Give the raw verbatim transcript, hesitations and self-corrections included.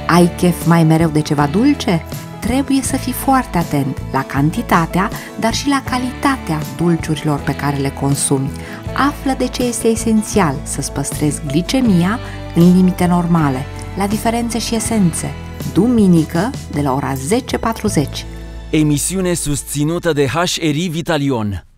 Ai chef mai mereu de ceva dulce? Trebuie să fii foarte atent la cantitatea, dar și la calitatea dulciurilor pe care le consumi. Află de ce este esențial să-ți păstrezi glicemia în limite normale, la diferențe și esențe. Duminică, de la ora zece și patruzeci. Emisiune susținută de H R I Vitalion.